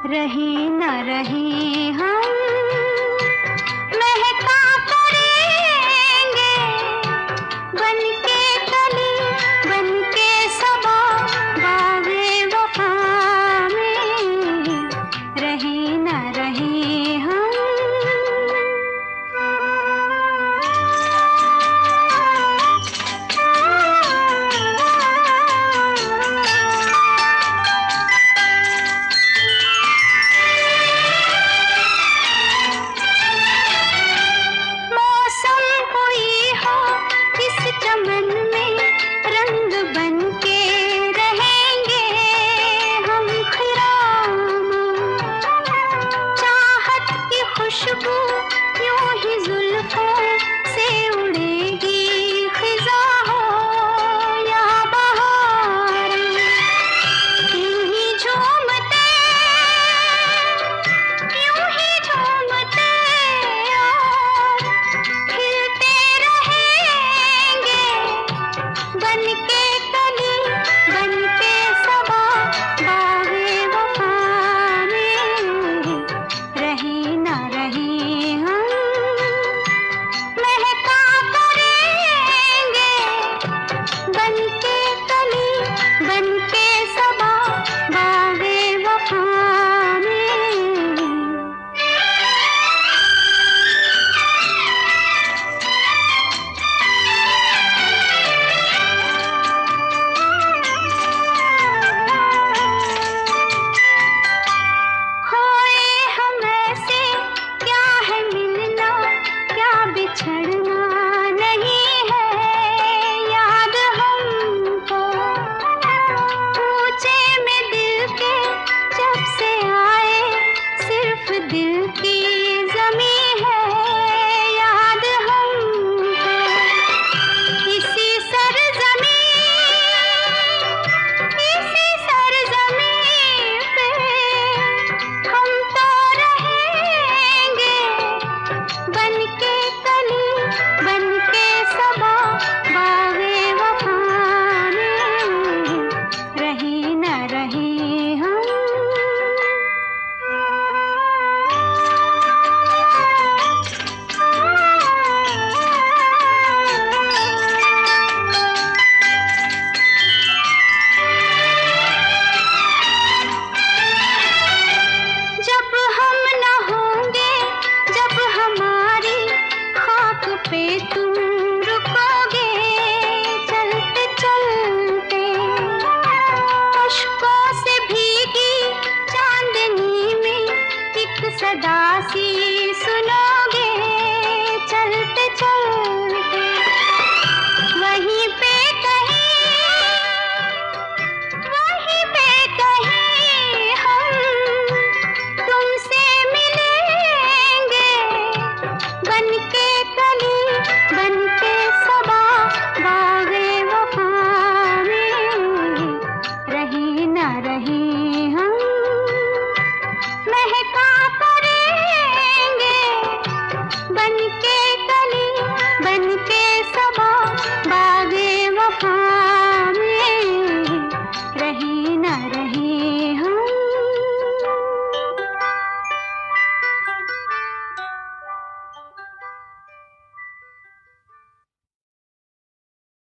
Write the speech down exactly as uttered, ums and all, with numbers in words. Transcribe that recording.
रही न रही हम महका करेंगे, बनके कली बनके सबा बागे वफा में रही न रही हम। चमन में रंग बनके रहेंगे हम खिरामा, चाहत की खुशबू यूं ही जुल्फों से उड़ेगी खिजा हो या बहार, यूं ही झूमते यूं ही झूमते और खिलते बनके कली बनके सबा बागे वफा में रही न रही हम महका करेंगे, बनके कली बनके सबा बागे वफा में। बिछड़ना नहीं है याद हमको, पूछे में दिल के जब से आए सिर्फ दिल की जमी है याद हमको। इसी सरजमी इसी सरजमी पे हम तो रहेंगे, बनके बनके सबा बागे वफा में रही न रही हम। जब हम न होंगे, जब हमारी खाक पे तुम रुकोगे चलते चलते, अश्कों से भीगी चांदनी में एक सदा सी सुनोगे चलते चलते, वहीं पे कहीं वहीं पे कहीं हम तुमसे मिलेंगे, बनके कली बनके सबा बागे वफा में रही न रही हम महका करेंगे, बनके